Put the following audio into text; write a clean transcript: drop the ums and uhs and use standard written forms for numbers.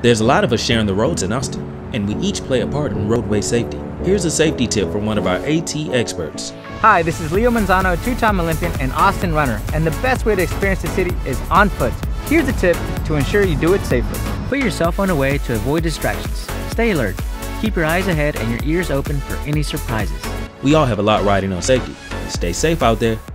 There's a lot of us sharing the roads in Austin, and we each play a part in roadway safety. Here's a safety tip from one of our AT experts. Hi, this is Leo Manzano, a two-time Olympian and Austin runner, and the best way to experience the city is on foot. Here's a tip to ensure you do it safely. Put your cell phone away to avoid distractions. Stay alert. Keep your eyes ahead and your ears open for any surprises. We all have a lot riding on safety. Stay safe out there.